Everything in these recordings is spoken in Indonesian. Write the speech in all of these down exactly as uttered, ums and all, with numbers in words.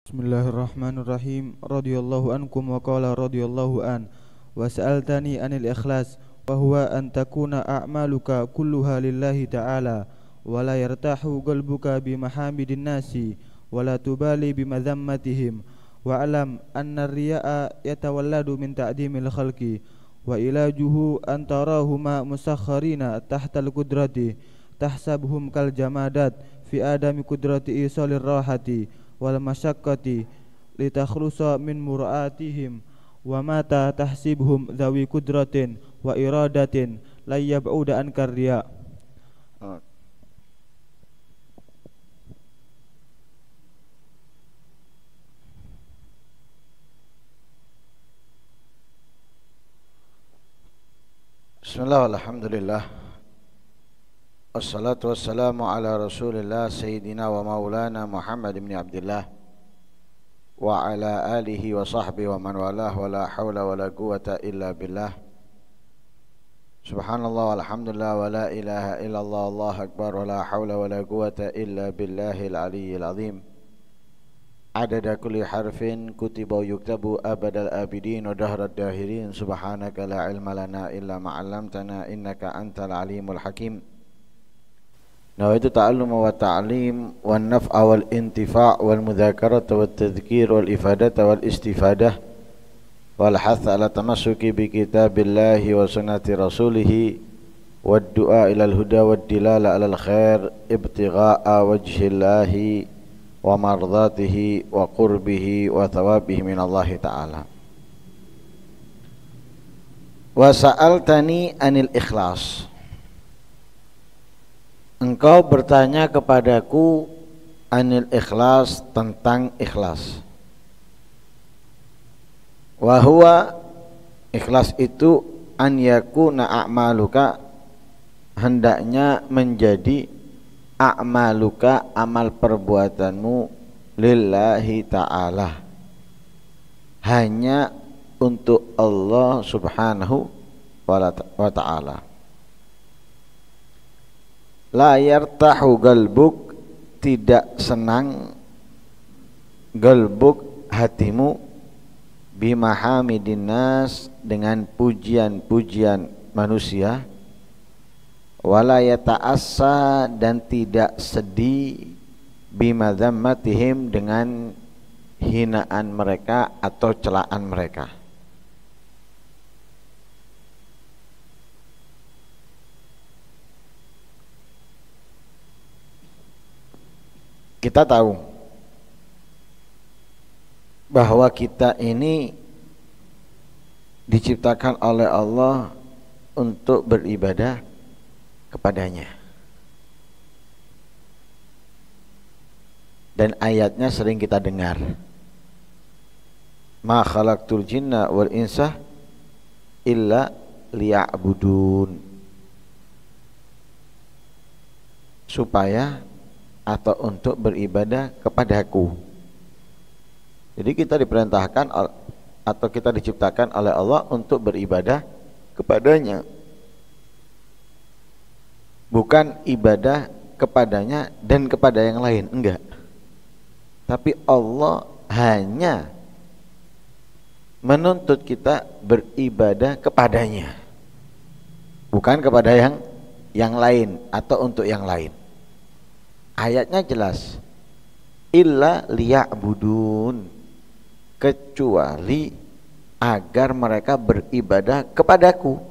Bismillahirrahmanirrahim. Radhiyallahu ankum wa qala radhiyallahu an. Wa sa'altani anil ikhlas wa huwa an takuna a'maluka kulluha lillahi ta'ala wa la yartahu qalbuka bi mahamidin nasi wa la tubali bi madhammatihim wa alam anna ar-riya'a yatawalladu min ta'dimil khalqi wa ilajuhu an tarahuma musakharina tahta al-qudrati tahsabuhum kal jamadat fi adami qudrati isalir rahati wal masyaqqati litakhlusa min mura'atihim wa mata tahsibhum dhawi qudratin wa iradatin la yab'uda an karya. Bismillah, alhamdulillah, wassalatu wassalamu ala rasulillah sayyidina wa maulana Muhammad ibn Abdullah wa ala alihi wa sahbihi wa man walah wa la hawla wa la quwata illa billah. Subhanallah walhamdulillah wa la ilaha illallah, Allah akbar, wa la hawla wa la quwata illa billahil aliyyil azim. Adada kulli harfin kutiba yuktabu abadal abidin wa dahrad dahirin. Subhanaka la ilma lana illa ma'allamtana innaka antal alimul hakim. Nawaitu ta'allum wa ta'lim wa naf'a wal intifa' wal mudhakarata wal tadhkir wal ifadata wal istifadah wal hatha ala tamassuki bi kitabillahi wa sunnati rasulihi wad du'a ilal huda wad dilala alal khair ibtigha'a wajhillahi wa mardatihi wa qurbihi wa thawabihi minallahi ta'ala. Wa sa'altani anil ikhlas. Engkau bertanya kepadaku anil ikhlas, tentang ikhlas. Wa huwa, ikhlas itu an yakuna a'maluka, hendaknya menjadi a'maluka, amal perbuatanmu, lillahi ta'ala, hanya untuk Allah subhanahu wa ta'ala. La yartahu galbuk, tidak senang galbuk, hatimu, bimahamidin nas, dengan pujian-pujian manusia, wala yata'assa, dan tidak sedih, bimadhammatihim, dengan hinaan mereka atau celaan mereka. Kita tahu bahwa kita ini diciptakan oleh Allah untuk beribadah kepadanya, dan ayatnya sering kita dengar, ma khalaqtul jinna wal insa illa liya'budun, supaya atau untuk beribadah kepadaku. Jadi kita diperintahkan atau kita diciptakan oleh Allah untuk beribadah kepadanya, bukan ibadah kepadanya dan kepada yang lain, enggak. Tapi Allah hanya menuntut kita beribadah kepadanya, bukan kepada yang yang lain atau untuk yang lain. Ayatnya jelas, illa liya'budun, kecuali agar mereka beribadah kepadaku,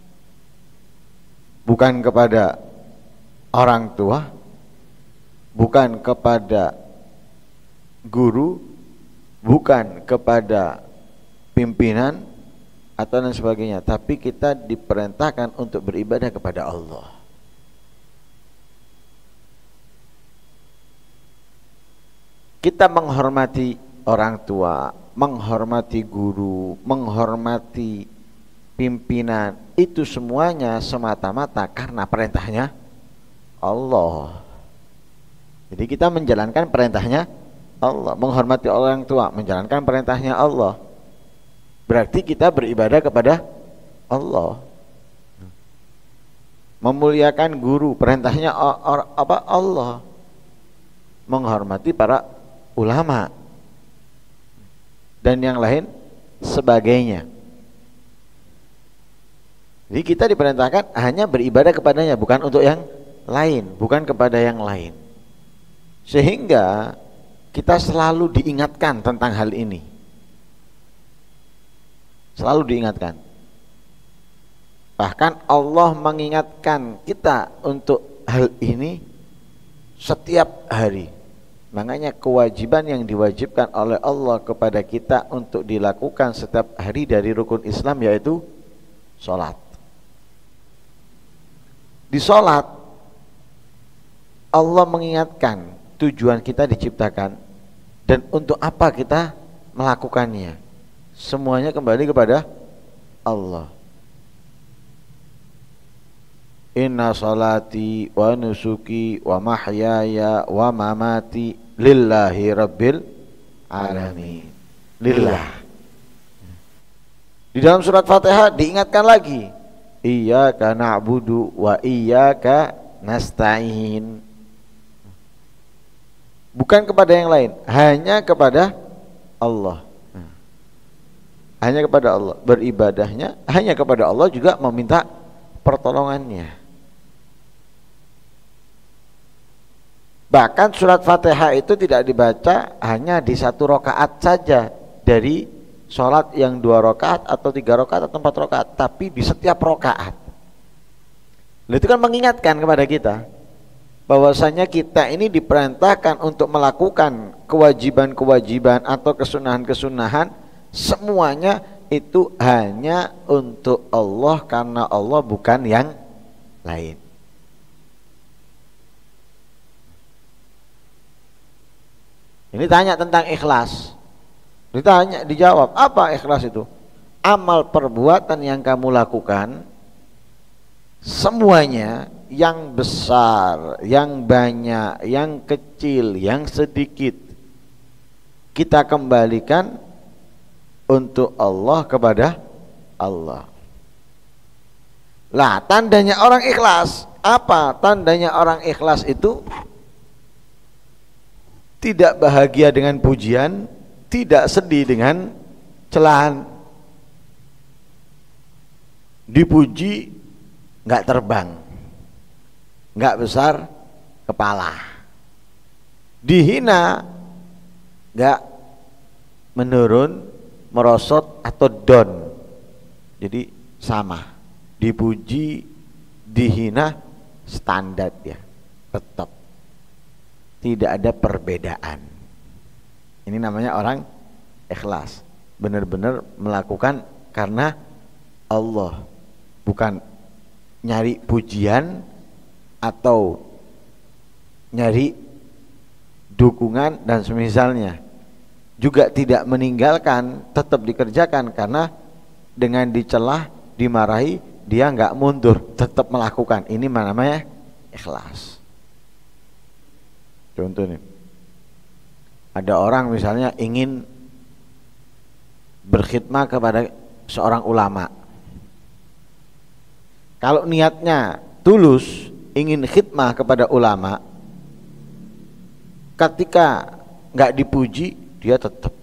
bukan kepada orang tua, bukan kepada guru, bukan kepada pimpinan atau dan sebagainya, tapi kita diperintahkan untuk beribadah kepada Allah. Kita menghormati orang tua, menghormati guru, menghormati pimpinan, itu semuanya semata-mata karena perintahnya Allah. Jadi kita menjalankan perintahnya Allah, menghormati orang tua, menjalankan perintahnya Allah. Berarti kita beribadah kepada Allah. Memuliakan guru, perintahnya apa? Allah. Menghormati para ulama, dan yang lain sebagainya. Jadi kita diperintahkan hanya beribadah kepadanya, bukan untuk yang lain, bukan kepada yang lain. Sehingga kita selalu diingatkan tentang hal ini. Selalu diingatkan. Bahkan Allah mengingatkan kita untuk hal ini setiap hari. Makanya kewajiban yang diwajibkan oleh Allah kepada kita untuk dilakukan setiap hari dari rukun Islam yaitu sholat. Di sholat Allah mengingatkan tujuan kita diciptakan dan untuk apa kita melakukannya. Semuanya kembali kepada Allah. Inna salati wa nusuki wa mahyaya wa mamati lillahi rabbil alamin. Lillah. Di dalam surat Fatihah diingatkan lagi, iyyaka na'budu wa iyyaka nasta'in. Bukan kepada yang lain, hanya kepada Allah. Hanya kepada Allah, beribadahnya hanya kepada Allah, juga meminta pertolongannya. Bahkan surat Fatihah itu tidak dibaca hanya di satu rakaat saja dari sholat yang dua rakaat atau tiga rakaat atau empat rakaat, tapi di setiap rakaat. Itu kan mengingatkan kepada kita bahwasanya kita ini diperintahkan untuk melakukan kewajiban-kewajiban atau kesunahan-kesunahan, semuanya itu hanya untuk Allah, karena Allah bukan yang lain. Ini tanya tentang ikhlas. Ditanya, dijawab, apa ikhlas itu? Amal perbuatan yang kamu lakukan semuanya, yang besar, yang banyak, yang kecil, yang sedikit, kita kembalikan untuk Allah, kepada Allah. Lah, tandanya orang ikhlas apa? Tandanya orang ikhlas itu tidak bahagia dengan pujian, tidak sedih dengan celahan. Dipuji nggak terbang, nggak besar kepala. Dihina nggak menurun, merosot atau down. Jadi sama. Dipuji, dihina, standar ya, tetap. Tidak ada perbedaan. Ini namanya orang ikhlas. Benar-benar melakukan karena Allah, bukan nyari pujian atau nyari dukungan dan semisalnya. Juga tidak meninggalkan, tetap dikerjakan, karena dengan dicelah, dimarahi, dia nggak mundur, tetap melakukan. Ini namanya ikhlas. Contoh nih, ada orang misalnya ingin berkhidmat kepada seorang ulama. Kalau niatnya tulus ingin khidmah kepada ulama, ketika nggak dipuji, dia tetap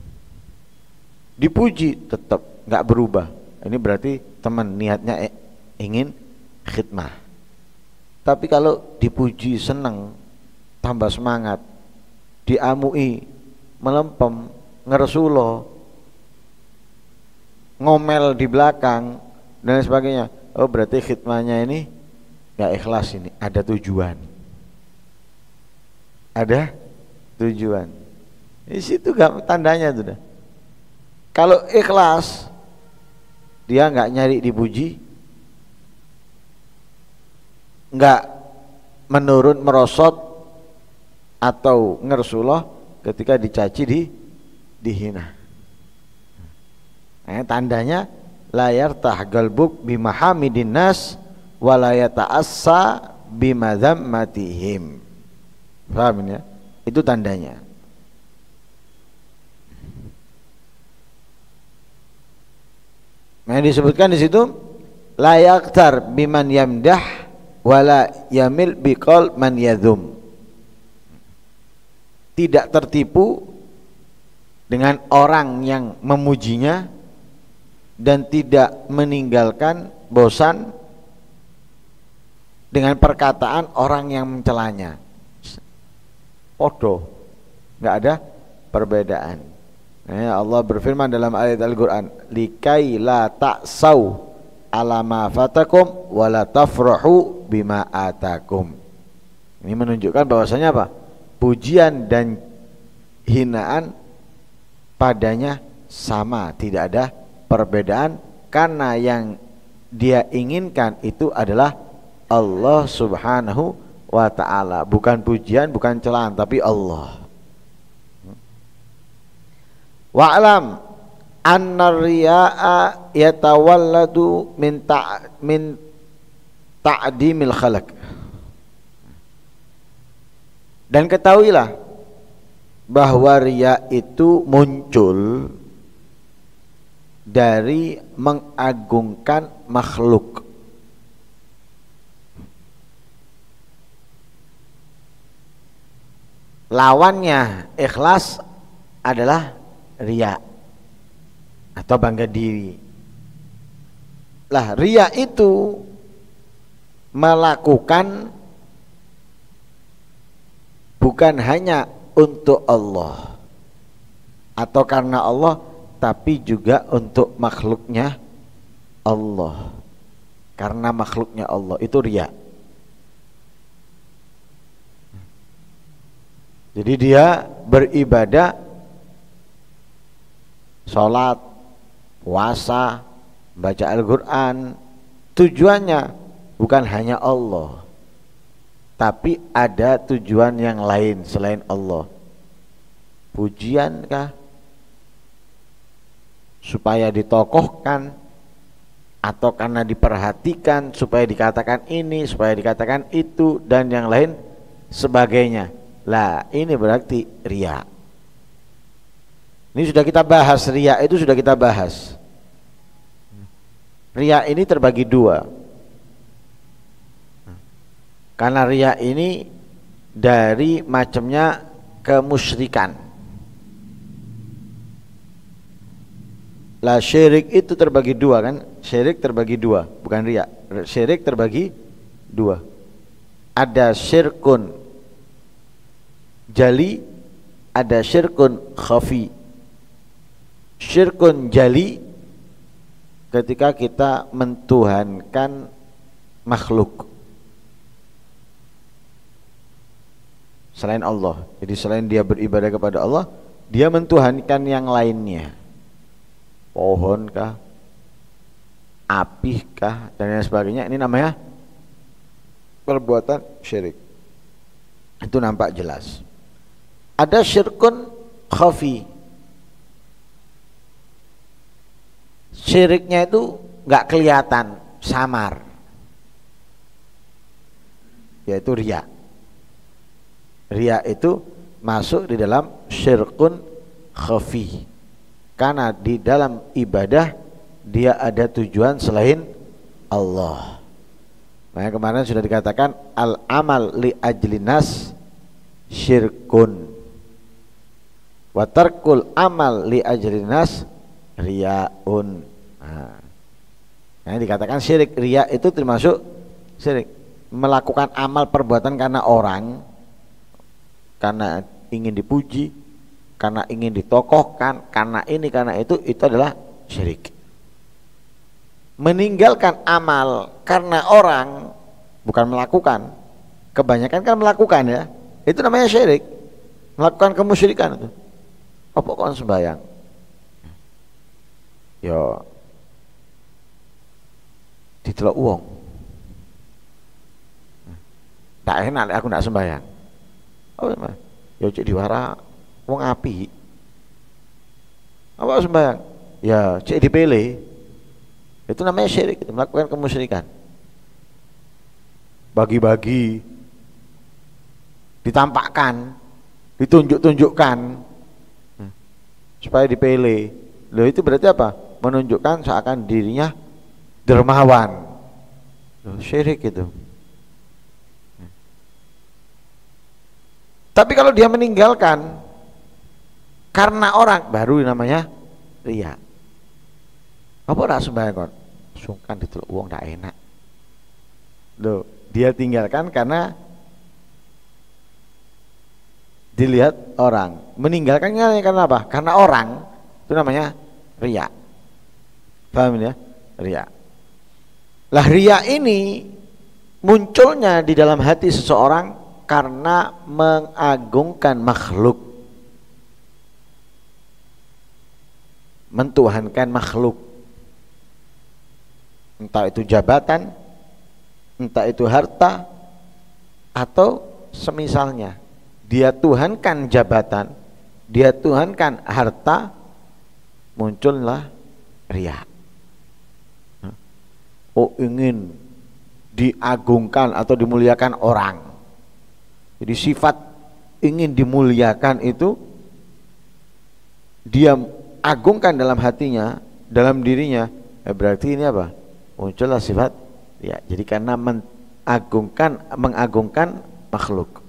dipuji, tetap nggak berubah. Ini berarti teman niatnya ingin khidmah. Tapi kalau dipuji senang, tambah semangat, diamui, melempem, ngeresulo, ngomel di belakang dan sebagainya, oh berarti khidmahnya ini nggak ikhlas, ini ada tujuan, ada tujuan. Di situ gak tandanya sudah. Kalau ikhlas, dia nggak nyari dipuji, nggak menurun merosot atau ngersuloh ketika dicaci, di dihina. Nah, tandanya layar tahgalbuk bimahamidin nas walayata asa bimadhammatihim. Paham ya? Itu tandanya. Nah, disebutkan di situ la yaktar biman yamdah wala yamil biqal man yadhum. Tidak tertipu dengan orang yang memujinya dan tidak meninggalkan bosan dengan perkataan orang yang mencelanya. Podo, nggak ada perbedaan. Nah, Allah berfirman dalam ayat Al-Quran, likai la ta'sau ala ma fatakum wa la tafrahu bima atakum. Ini menunjukkan bahwasanya apa? Pujian dan hinaan padanya sama, tidak ada perbedaan, karena yang dia inginkan itu adalah Allah Subhanahu wa ta'ala, bukan pujian, bukan celaan, tapi Allah. Wa'lam anna riya'a yatawalladu min ta' min ta'dimil khalaq. Dan ketahuilah bahwa riya itu muncul dari mengagungkan makhluk. Lawannya ikhlas adalah riya atau bangga diri. Lah, riya itu melakukan bukan hanya untuk Allah atau karena Allah, tapi juga untuk makhluknya Allah, karena makhluknya Allah, itu riya. Jadi dia beribadah, sholat, puasa, baca Al-Quran, tujuannya bukan hanya Allah, tapi ada tujuan yang lain selain Allah. Pujian kah? Supaya ditokohkan, atau karena diperhatikan, supaya dikatakan ini, supaya dikatakan itu, dan yang lain sebagainya. Lah, ini berarti riya. Ini sudah kita bahas, riya itu sudah kita bahas. Riya ini terbagi dua. Karena riya ini dari macamnya kemusyrikan. Lah, syirik itu terbagi dua kan? Syirik terbagi dua, bukan riya. Syirik terbagi dua. Ada syirkun jali, ada syirkun khafi. Syirkun jali ketika kita mentuhankan makhluk selain Allah. Jadi selain dia beribadah kepada Allah, dia mentuhankan yang lainnya. Pohon kah, api kah, dan lain sebagainya. Ini namanya perbuatan syirik. Itu nampak jelas. Ada syirkun khafi. Syiriknya itu nggak kelihatan, samar, yaitu riya. Riya itu masuk di dalam syirkun khafi, karena di dalam ibadah dia ada tujuan selain Allah. Makanya kemarin sudah dikatakan al amal li ajlinas syirkun wa tarkul amal li ajlinas riyaun. Nah, yang dikatakan syirik, riya itu termasuk syirik, melakukan amal perbuatan karena orang, karena ingin dipuji, karena ingin ditokohkan, karena ini, karena itu, itu adalah syirik. Meninggalkan amal karena orang, bukan melakukan. Kebanyakan kan melakukan, ya, itu namanya syirik, melakukan kemusyrikan itu. Apa kok sembahyang? Yo, ditelok uang. Tak enak aku nak sembahyang. Oh, yo cek diwara wong api. Apa sembahyang? Ya cek dipilih. Itu namanya syirik, itu melakukan kemusyrikan. Bagi-bagi, ditampakkan, ditunjuk-tunjukkan supaya dipilih. Loh, itu berarti apa? Menunjukkan seakan dirinya dermawan. Loh, syirik itu. Tapi kalau dia meninggalkan, karena orang, baru namanya riya. Apa ora sembahyang kon? Sungkan diteluk wong ndak enak. Loh, dia tinggalkan karena dilihat orang. Meninggalkannya karena apa? Karena orang. Itu namanya riya. Paham ya? Riya. Lah riya ini munculnya di dalam hati seseorang karena mengagungkan makhluk, mentuhankan makhluk, entah itu jabatan, entah itu harta, atau semisalnya. Dia tuhankan jabatan, dia tuhankan harta, muncullah riya. Oh, ingin diagungkan atau dimuliakan orang. Jadi sifat ingin dimuliakan itu dia agungkan dalam hatinya, dalam dirinya. Eh, berarti ini apa? Muncullah sifat ya. Jadi karena mengagungkan mengagungkan makhluk.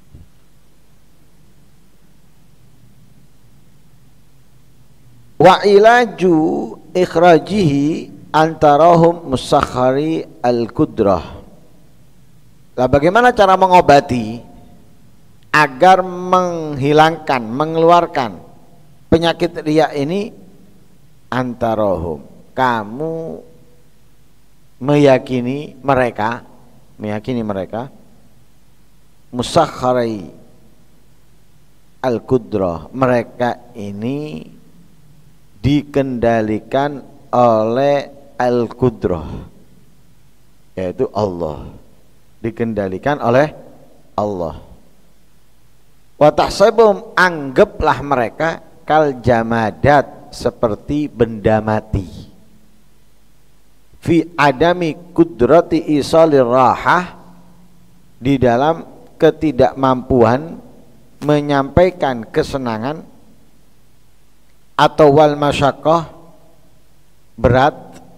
Wa ilaju ikhrajihi antarahum musakhari al-qudrah. Lah bagaimana cara mengobati agar menghilangkan, mengeluarkan penyakit riya ini? Antarahum, kamu meyakini mereka, meyakini mereka musakhari al-qudrah, mereka ini dikendalikan oleh al-qudrah, yaitu Allah, dikendalikan oleh Allah. Wa tahsabum, anggaplah mereka kal jamadat, seperti benda mati, fi adami kudrati isalir rahah, di dalam ketidakmampuan menyampaikan kesenangan, atau wal masyaqqah, berat,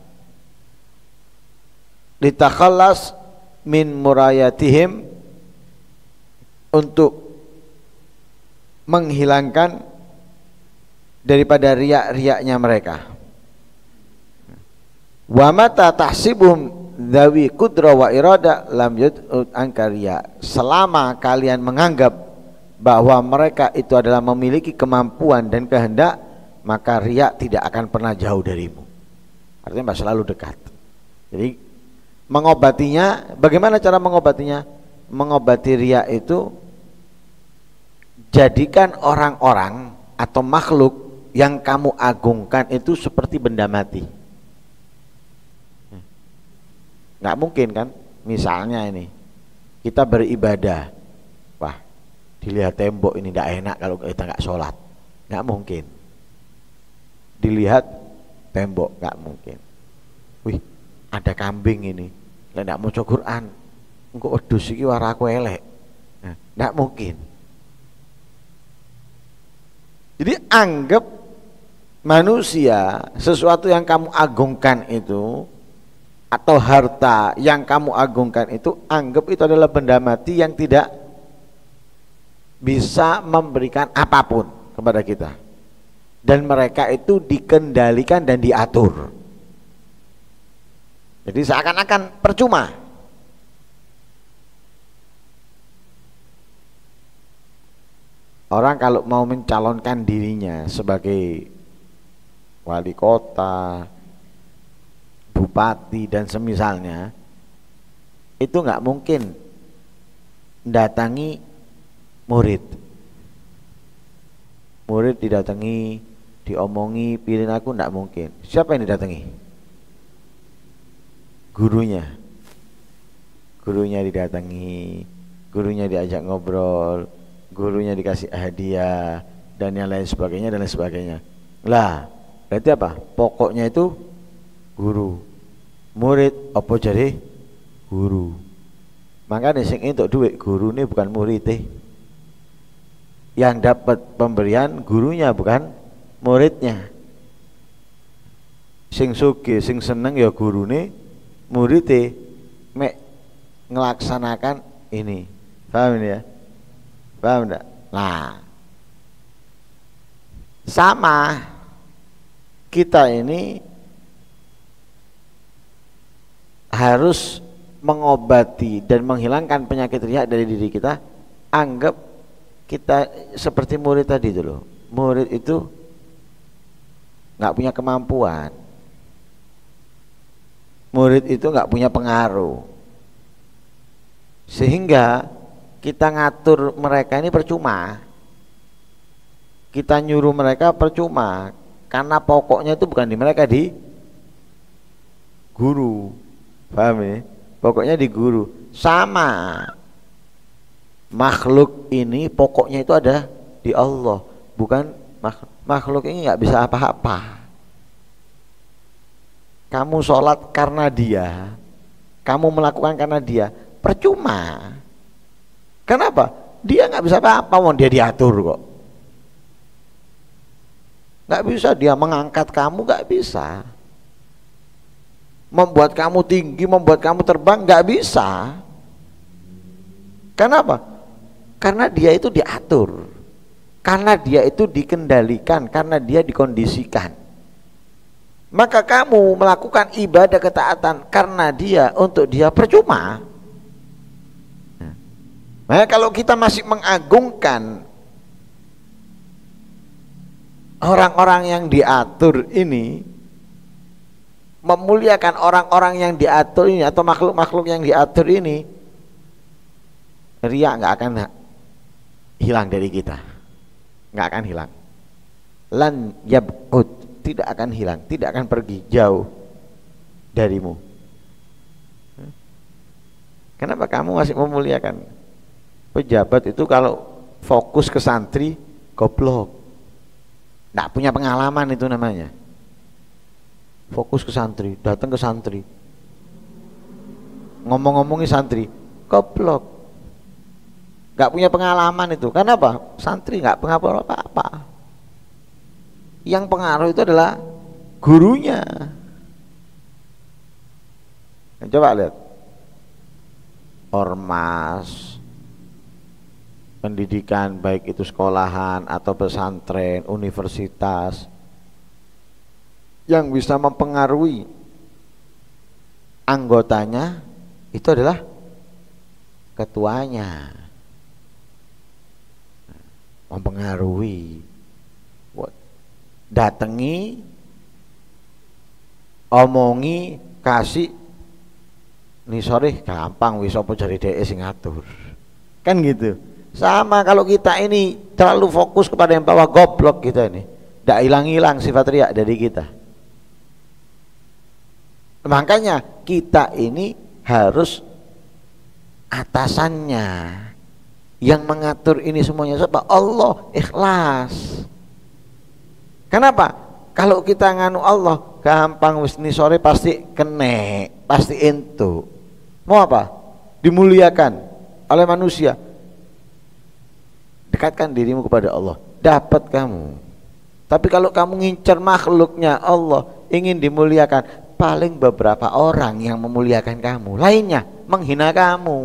litakhallas min murayatihim, untuk menghilangkan daripada riak-riaknya mereka. Wa mata tahsibuhum dawi kudra wa irada lam yud'ud angkariya, selama kalian menganggap bahwa mereka itu adalah memiliki kemampuan dan kehendak, maka riak tidak akan pernah jauh darimu. Artinya selalu dekat. Jadi mengobatinya, bagaimana cara mengobatinya? Mengobati riak itu, jadikan orang-orang atau makhluk yang kamu agungkan itu seperti benda mati. Nggak mungkin kan? Misalnya ini kita beribadah, wah dilihat tembok ini tidak enak kalau kita nggak sholat, nggak mungkin. Dilihat tembok, nggak mungkin. Wih, ada kambing ini, nggak mau baca Quran, engkau wedhus iki waraku elek, nah, nggak mungkin. Jadi anggap manusia, sesuatu yang kamu agungkan itu, atau harta yang kamu agungkan itu, anggap itu adalah benda mati yang tidak bisa memberikan apapun kepada kita, dan mereka itu dikendalikan dan diatur. Jadi seakan-akan percuma. Orang kalau mau mencalonkan dirinya sebagai wali kota, bupati dan semisalnya, itu nggak mungkin datangi murid. Murid didatangi, diomongi, pilih aku, nggak mungkin. Siapa yang didatangi? Gurunya. Gurunya didatangi, gurunya diajak ngobrol, gurunya dikasih hadiah dan yang lain sebagainya dan lain sebagainya. Lah, berarti apa? Pokoknya itu guru. Murid apa jadi guru. Makanya sing entuk duit guru ini bukan murid eh. Yang dapat pemberian gurunya bukan muridnya. Sing sugih, sing seneng ya gurune, muridnya mek ngelaksanakan ini. Paham ya? Paham enggak? Nah, Sama kita ini harus mengobati dan menghilangkan penyakit riya dari diri kita. Anggap kita seperti murid tadi itu loh. Murid itu nggak punya kemampuan. Murid itu nggak punya pengaruh. Sehingga kita ngatur mereka ini percuma. Kita nyuruh mereka percuma, karena pokoknya itu bukan di mereka, di guru. Paham ya? Pokoknya di guru. Sama makhluk ini pokoknya itu ada di Allah, bukan makhluk. Makhluk ini nggak bisa apa-apa. Kamu sholat karena dia, kamu melakukan karena dia, percuma. Kenapa? Dia nggak bisa apa-apa, mau dia diatur kok. Nggak bisa dia mengangkat kamu, nggak bisa. Membuat kamu tinggi, membuat kamu terbang, nggak bisa. Kenapa? Karena dia itu diatur, karena dia itu dikendalikan, karena dia dikondisikan. Maka kamu melakukan ibadah ketaatan karena dia, untuk dia, percuma. Nah, kalau kita masih mengagungkan orang-orang yang diatur ini, memuliakan orang-orang yang diatur ini atau makhluk-makhluk yang diatur ini, riya nggak akan hilang dari kita, nggak akan hilang. Lan yab'ud, tidak akan hilang, tidak akan pergi jauh darimu. Kenapa kamu masih memuliakan pejabat itu? Kalau fokus ke santri, goblok. Nggak punya pengalaman itu namanya. Fokus ke santri, datang ke santri, ngomong-ngomongin santri, goblok. Nggak punya pengalaman itu. Kenapa? Santri nggak pengaruh apa-apa. Yang pengaruh itu adalah gurunya. Nah, coba lihat ormas pendidikan, baik itu sekolahan atau pesantren, universitas, yang bisa mempengaruhi anggotanya itu adalah ketuanya. Mempengaruhi, datangi, omongi, kasih, nih sore gampang wis apa jari dhek sing ngatur. Kan gitu. Sama kalau kita ini terlalu fokus kepada yang bawah, goblok kita ini. Tidak hilang-hilang sifat riya dari kita. Makanya kita ini harus atasannya yang mengatur ini semuanya. Sebab Allah, ikhlas. Kenapa? Kalau kita nganu Allah, gampang wis ni sore pasti kene, pasti entu. Mau apa? Dimuliakan oleh manusia. Dekatkan dirimu kepada Allah, dapat kamu. Tapi kalau kamu ngincar makhluknya Allah, ingin dimuliakan, paling beberapa orang yang memuliakan kamu, lainnya menghina kamu.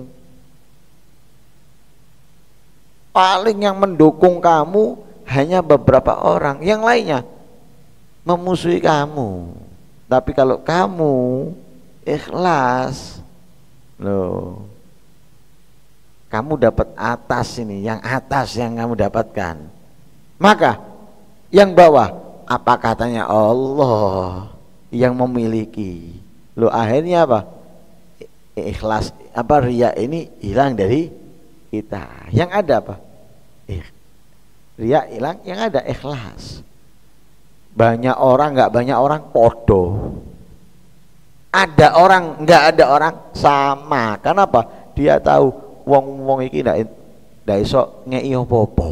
Paling yang mendukung kamu hanya beberapa orang, yang lainnya memusuhi kamu. Tapi kalau kamu ikhlas, loh, kamu dapat atas ini, yang atas yang kamu dapatkan. Maka yang bawah, apa katanya Allah yang memiliki. Lo akhirnya apa? Ikhlas, apa riya ini hilang dari kita. Yang ada apa? Eh, riya hilang, yang ada ikhlas. Banyak orang, nggak banyak orang, podo. Ada orang, nggak ada orang, sama. Kenapa? Dia tahu wong-wong iki ndak ndak iso ngeki apa-apa.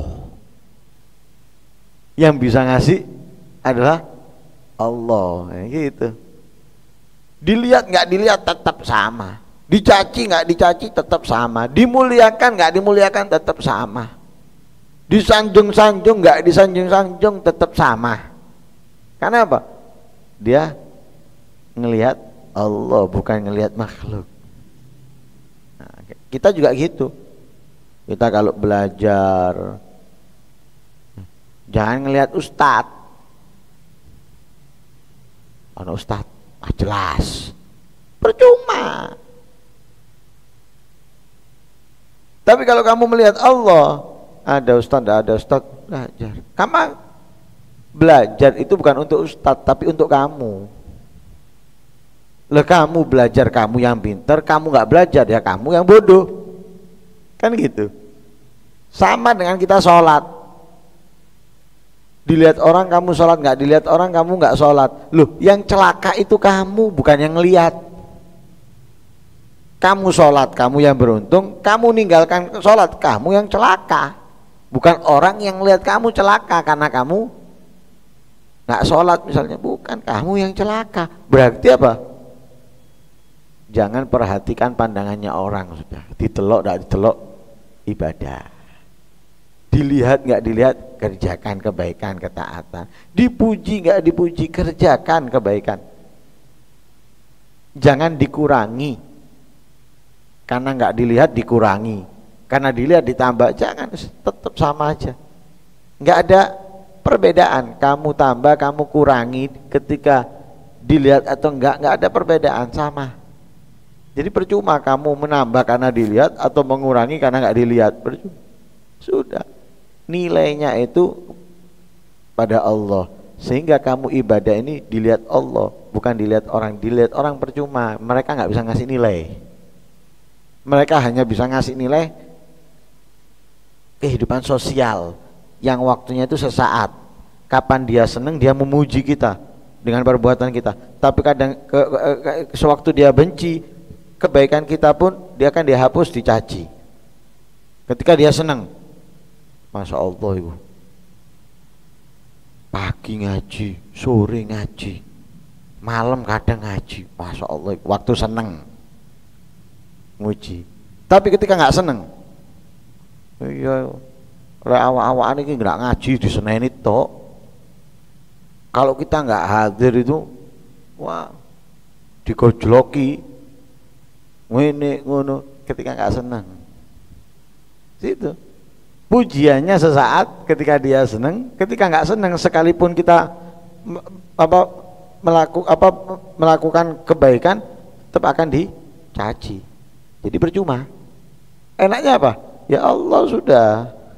Yang bisa ngasih adalah Allah, ya gitu. Dilihat nggak dilihat tetap sama, dicaci nggak dicaci tetap sama, dimuliakan nggak dimuliakan tetap sama, disanjung-sanjung nggak disanjung-sanjung tetap sama. Karena apa? Dia ngelihat Allah, bukan ngelihat makhluk. Kita juga gitu. Kita kalau belajar Jangan ngelihat ustadz. Ana ustadz, ah jelas. Percuma. Tapi kalau kamu melihat Allah, ada ustadz, tidak ada ustadz, belajar. Kamu belajar itu bukan untuk ustadz, tapi untuk kamu. Lah kamu belajar, kamu yang pintar, kamu nggak belajar ya kamu yang bodoh. Kan gitu. Sama dengan kita sholat. Dilihat orang kamu sholat, nggak dilihat orang kamu nggak sholat. Loh, yang celaka itu kamu, bukan yang ngelihat. Kamu sholat, kamu yang beruntung. Kamu ninggalkan sholat, kamu yang celaka. Bukan orang yang lihat kamu celaka karena kamu nggak sholat misalnya. Bukan, kamu yang celaka. Berarti apa? Jangan perhatikan pandangannya orang, sudah ditelok nggak ditelok ibadah. Dilihat nggak dilihat, kerjakan kebaikan, ketaatan. Dipuji nggak dipuji, kerjakan kebaikan. Jangan dikurangi karena nggak dilihat, dikurangi karena dilihat ditambah. Jangan, tetap sama aja, nggak ada perbedaan. Kamu tambah, kamu kurangi, ketika dilihat atau enggak, nggak ada perbedaan, sama. Jadi percuma kamu menambah karena dilihat atau mengurangi karena nggak dilihat, percuma. Sudah, nilainya itu pada Allah. Sehingga kamu ibadah ini dilihat Allah, bukan dilihat orang. Dilihat orang percuma, mereka nggak bisa ngasih nilai. Mereka hanya bisa ngasih nilai kehidupan sosial yang waktunya itu sesaat. Kapan dia seneng, dia memuji kita dengan perbuatan kita. Tapi kadang ke, ke, ke, sewaktu dia benci, kebaikan kita pun dia akan dihapus, dicaci. Ketika dia senang, Masya Allah ibu, pagi ngaji, sore ngaji, malam kadang ngaji, Masya Allah, waktu senang muji. Tapi ketika nggak senang, iya, awak-awak ini nggak ngaji di Senin itu. Kalau kita nggak hadir itu, wah, digojloki, ngene ngono. Ketika nggak senang, situ pujiannya sesaat ketika dia senang. Ketika nggak senang, sekalipun kita apa melaku, apa melakukan kebaikan, tetap akan dicaci. Jadi percuma. Enaknya apa? Ya Allah sudah.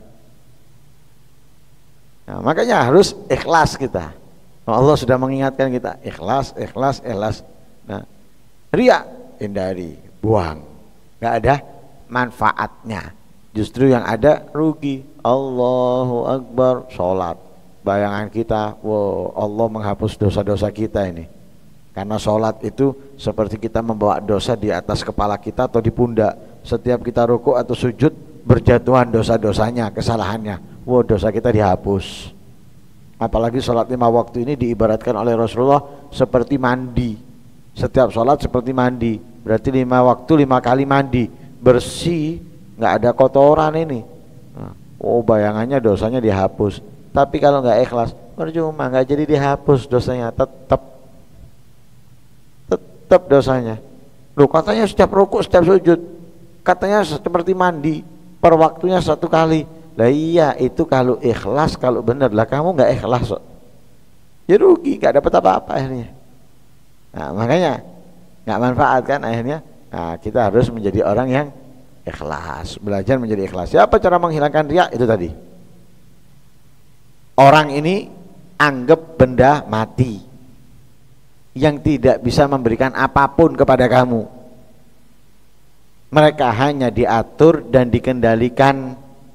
Nah, makanya harus ikhlas kita. Allah sudah mengingatkan kita, ikhlas, ikhlas, ikhlas. Nah, riya hindari, buang. Nggak ada manfaatnya. Justru yang ada rugi. Allahu Akbar, sholat. Bayangan kita, wow, Allah menghapus dosa-dosa kita ini. Karena sholat itu seperti kita membawa dosa di atas kepala kita atau di pundak. Setiap kita rukuk atau sujud, berjatuhan dosa-dosanya, kesalahannya. Wow, dosa kita dihapus. Apalagi sholat lima waktu ini diibaratkan oleh Rasulullah seperti mandi. Setiap sholat seperti mandi. Berarti lima waktu, lima kali mandi. Bersih, nggak ada kotoran ini. Oh, bayangannya dosanya dihapus. Tapi kalau nggak ikhlas, percuma, nggak jadi dihapus dosanya, tetap tetap dosanya. Loh, katanya setiap rukuk, setiap sujud, katanya seperti mandi, per waktunya satu kali. Lah iya, itu kalau ikhlas, kalau benar. Lah kamu nggak ikhlas, so. Ya rugi, nggak dapat apa-apa akhirnya. Nah, makanya nggak manfaat kan akhirnya. Nah, kita harus menjadi orang yang ikhlas, belajar menjadi ikhlas. Siapa cara menghilangkan riya? Itu tadi. Orang ini anggap benda mati yang tidak bisa memberikan apapun kepada kamu. Mereka hanya diatur dan dikendalikan.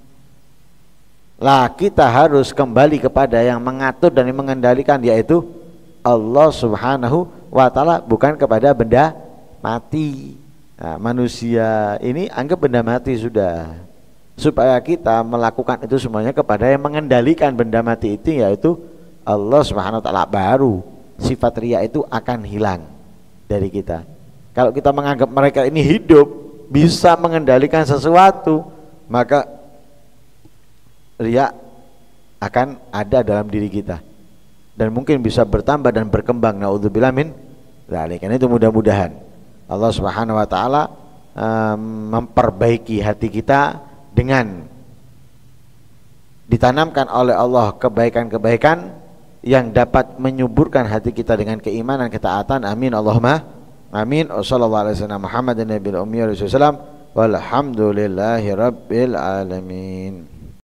Lah kita harus kembali kepada yang mengatur dan yang mengendalikan, yaitu Allah Subhanahu wa ta'ala, bukan kepada benda mati. Nah, manusia ini anggap benda mati sudah. Supaya kita melakukan itu semuanya kepada yang mengendalikan benda mati itu, yaitu Allah Subhanahu wa ta'ala. Baru sifat riya itu akan hilang dari kita. Kalau kita menganggap mereka ini hidup, bisa mengendalikan sesuatu, maka riya akan ada dalam diri kita dan mungkin bisa bertambah dan berkembang. Naudzubillah min dzalik. Itu mudah-mudahan Allah Subhanahu wa taala um, memperbaiki hati kita dengan ditanamkan oleh Allah kebaikan-kebaikan yang dapat menyuburkan hati kita dengan keimanan, ketaatan. Amin Allahumma amin. Wassallallahu alaihi wasallam Muhammadin nabiyil ummi wa sallam walhamdulillahi rabbil alamin.